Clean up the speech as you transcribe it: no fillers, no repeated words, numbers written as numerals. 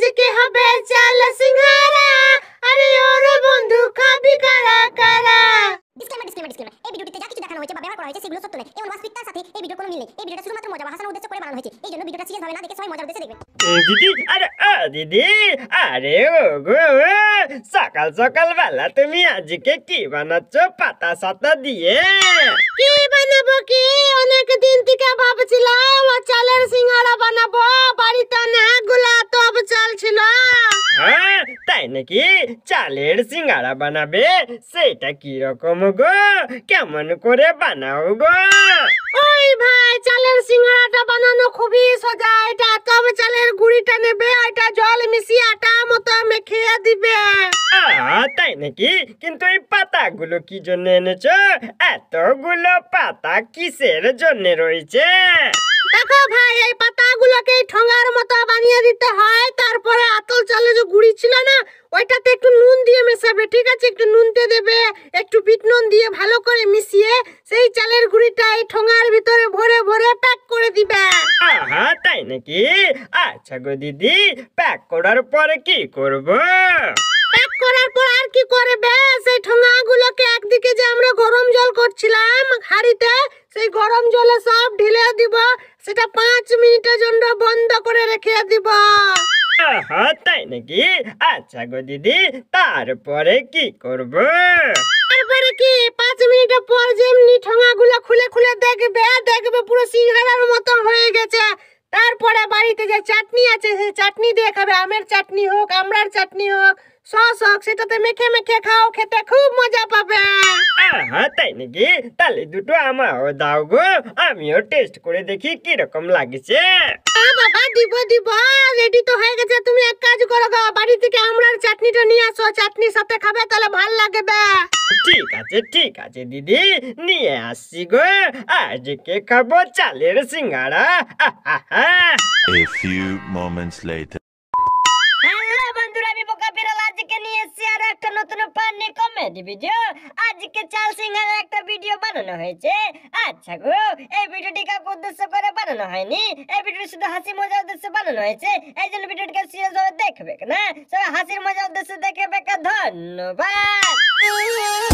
আজকে হবে চাল সিংহারা, আরে ওরে বন্ধু খাবি কারা কারা। ডিসক্লেমার এই ভিডিওটিতে যা কিছু দেখানো হয়েছে বা ব্যবহার করা হয়েছে সেগুলো সত্য নয় এবং বাস্তবিকতার সাথে এই ভিডিওর কোনো মিল নেই। এই ভিডিওটা শুধুমাত্র মজা বা হাসানোর উদ্দেশ্যে করে বানানো হয়েছে। এই জন্য ভিডিওটা সিরিয়াস ভাবে না দেখে সবাই মজার উদ্দেশ্যে দেখবেন। দিদি আরে দিদি আরে ও গো সকাল সকাল বেলা তুমি আজকে কি বানাচ্ছ পাতা সাতা দিয়ে? কি বানাবো কি, অনেক দিন থেকে ভাবছিলাম চালের সিংহারা বানাবো, বাড়িতে অনেকগুলা তব চাল ছিল। হ্যাঁ তাই নাকি? চালের সিঙ্গারা বানাবে? সেটা কি রকম গো, কেমন করে বানাও গো? ওই ভাই চালের সিংহারাটা বানানো খুবই সোজা। এটা তব চালের গুঁড়িটা নেবে, এটা জল মিশিয়ে আটা মতো মেখে দিবে। তাই নাকি? কিন্তু এই পাতাগুলো কি জন্য এনেছো? এতগুলো পাতা কিসের জন্য রয়েছে? দেখো ভাই, এই পাতাগুলোকে ঠোঙার মতো বানিয়ে দিতে হয়। তারপরে আতল চালে যে গুঁড়ি ছিল না, ওইটাতে একটু নুন দিয়ে মেশাবে, ঠিক আছে? একটু নুনতে দেবে, একটু বিট নুন দিয়ে ভালো করে মিশিয়ে সেই চালের গুঁড়িটা এই ঠোঙার ভিতরে ভরে ভরে প্যাক করে দিবে। তাই নাকি? আচ্ছা গো দিদি, প্যাক করার পরে কি করব? প্যাক করার পর আর কি করবে, সেই ঠোঙাগুলোকে একদিকে যে আমরা গরম জল করছিলাম হাঁড়িতে, সেই গরম জলে সব ঢেলে দিব। সেটা 5 মিনিটের জন্য বন্ধ করে রেখে দিব। তাই নাকি? আচ্ছা গো দিদি, তারপরে কি করব? তারপরে কি 5 মিনিটের পর যেমনি ঠোঙাগুলো খুলে খুলে দেখবে পুরো সিংহারার মতো হয়ে গেছে। তারপরে বাড়িতে যে চাটনি আছে সেই চাটনি দিয়ে খাবে। আমের চাটনি হোক, আমড়ার চাটনি হোক, সস হোক, সেটাতে মেখে মেখে খাও, খেতে খুব মজা পাবে। তাই নাকি? তাহলে দুটো আমারও দাও গো, আমিও টেস্ট করে দেখি কি রকম লাগছে। বাবা দিব রেডি তো হয়ে গেছে। তুমি এক কাজ করো গো, বাড়ি থেকে আমড়ার চাটনিটা নিয়ে আসো, চাটনির সাথে খাবে, তাহলে ভাল লাগবে। ঠিক আছে দিদি, নিয়ে আসছি গো। আজকে খাবো চালের সিঙ্গারা। A few moments later. Hello বন্ধুরা, আমি বোকা বিড়াল আজকে নিয়ে এসেছি আর একটা নতুন ফানি কমেডি ভিডিও। আজকে চাল সিংহারার একটা ভিডিও বানানো হয়েছে। আচ্ছা গো, এই ভিডিওটি কাউকে উদ্দেশ্য করে বানানো হয়নি, এই ভিডিওটি শুধু হাসি মজার উদ্দেশ্যে বানানো হয়েছে। এই জন্য ভিডিওটিকে সিরিয়াস ভাবে দেখবে না, সবাই হাসির মজার উদ্দেশ্যে দেখবে। ধন্যবাদ।